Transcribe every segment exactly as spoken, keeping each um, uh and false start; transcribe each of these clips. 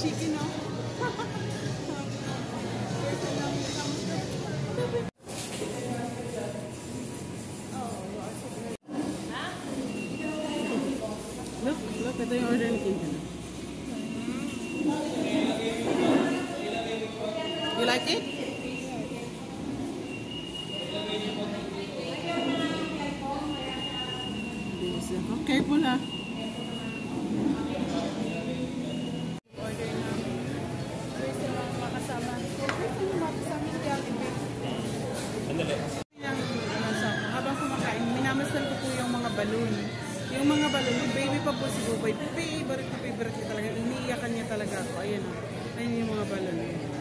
chicken, no? Look, look, ito yung order ni Kim. You like it? Okay, pula. Order na. Order sa mga makasama. Order sa mga makasama ng Jollibee. Habang kumakain, minamasdan ko po yung mga balloon. Yung mga balloon, yung baby pa po si Bubay. Favorite na favorite niya talaga. Iniiyakan niya talaga ako. Ayan o. Ayan yung mga balloon.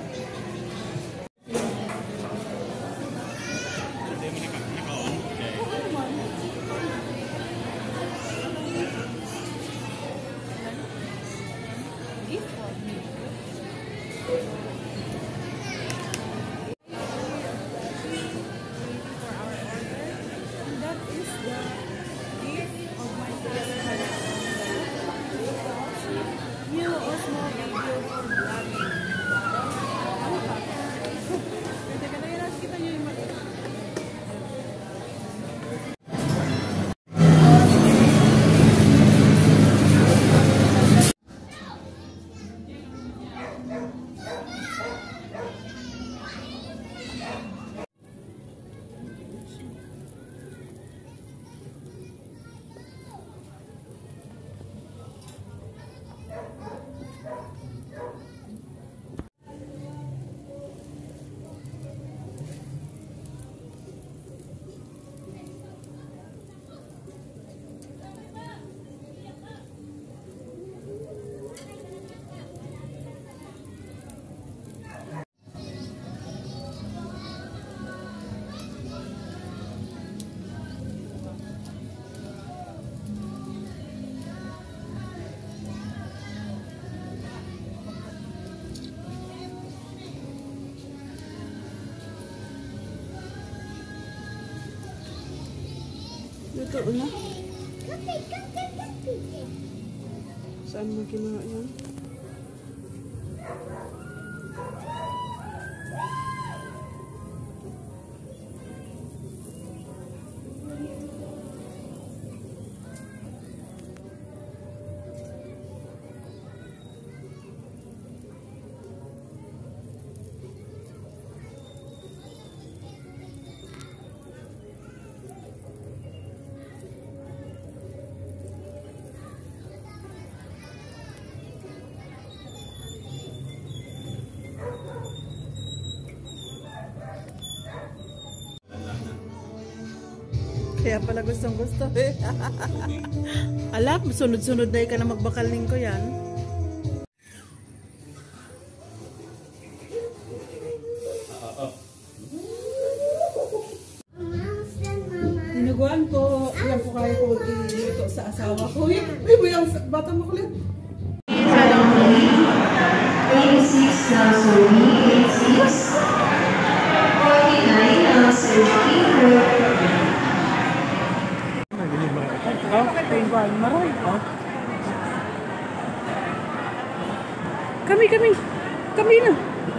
Luto na. Saan mo ginawa yan? Kaya pala gustong gusto eh. Alam, sunod-sunod na ka na magbakaling ko yan. Dinuguan po. Yan po kaya ko ito sa asawa ko. Uy, uy, yung bata mo kulit. eighty-six now, sorry. eighty-six. forty-nine now, sorry. Kami, kami. Kami na.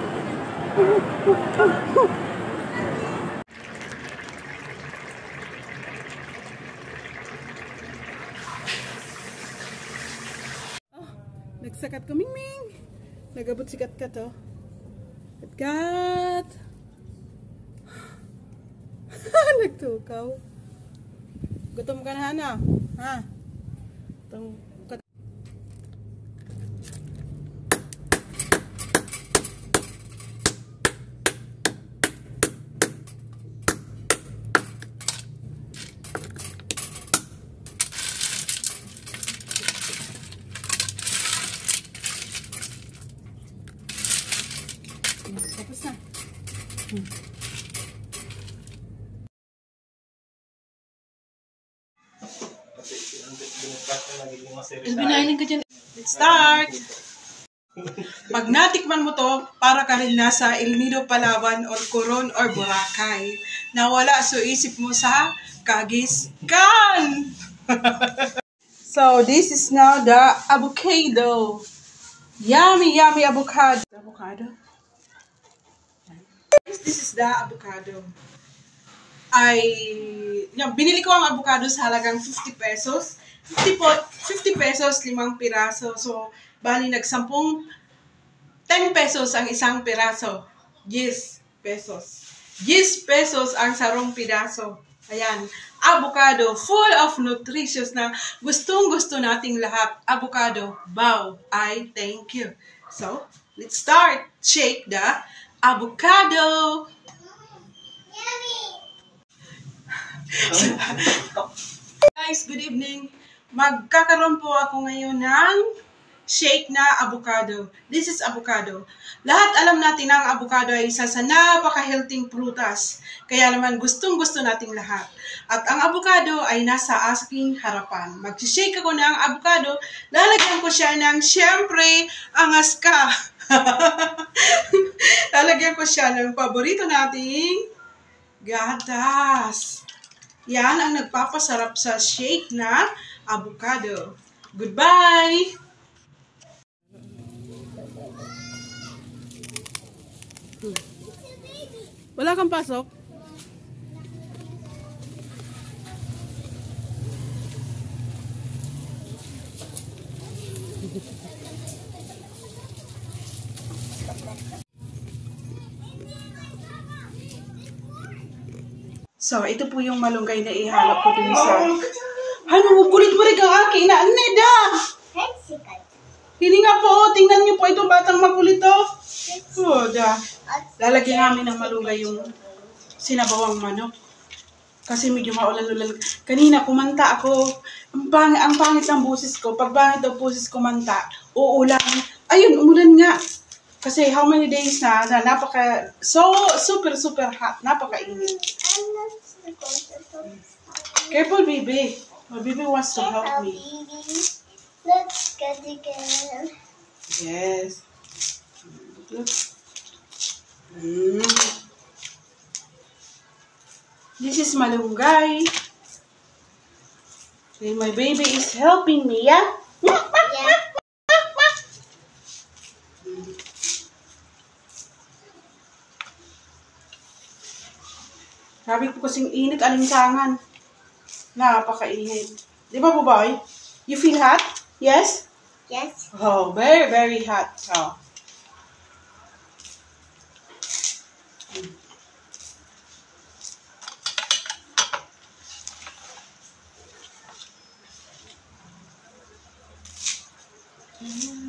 Oh, nagsakat ko, Ming Ming. Nagabot si Kat Kat, oh. Kat Kat. Nagtukaw. Gutom ka na, Hana? Ha? Itong kat... Tapos na. Hmm. Let's start! Pag natikman mo to, para ka rin nasa El Nido, Palawan, or Coron, or Boracay. Nawala so isip mo sa Kagiskan! So, this is now the avocado. Yummy, yummy avocado. Avocado. This is the avocado. Ay, yung, binili ko ang avocado sa halagang fifty pesos. fifty, po, fifty pesos, limang piraso. So, bali nagsampung ten pesos ang isang piraso. ten pesos. ten pesos ang sarong piraso. Ayan, avocado, full of nutritious na gustong-gusto nating lahat. Avocado, wow, I thank you. So, let's start. Shake the avocado. Guys, good evening. Magkakaroon po ako ngayon ng shake na avocado. This is avocado. Lahat alam natin na ang avocado ay isa sa napaka-healthy prutas. Kaya naman gustong-gusto nating lahat. At ang avocado ay nasa aking harapan. Mag-shake ako ng avocado. Lalagyan ko siya ng, syempre, angas ka. Lalagyan ko siya ng paborito nating gatas. Yan ang nagpapasarap sa shake na avocado. Goodbye! Wala kang pasok? So, ito po yung malunggay na ihalap ko din sa... Ano, kulit-kulit ang akin na, Neda! Hindi nga po, tingnan niyo po itong batang makulit to. Oh, da. Lalagyan namin ng malunggay yung sinabawang manok. Kasi medyo maulan-ulan. Kanina, kumanta ako. Ang pangit, ang pangit ng busis ko. Pag pangit ng busis ko manta, uulan. Ayun, umulan nga. Kasi how many days na, na napaka, so, super, super hot. Napaka-init. Careful, baby. My baby wants to help me. Let's get again. Yes. Mm. This is malunggay. Okay, my baby is helping me, yeah? Yeah. Sabi ko kasing init, alinsangan. Napaka-init. Di ba, baboy? You feel hot? Yes? Yes. Oh, very, very hot. Oh. Mm.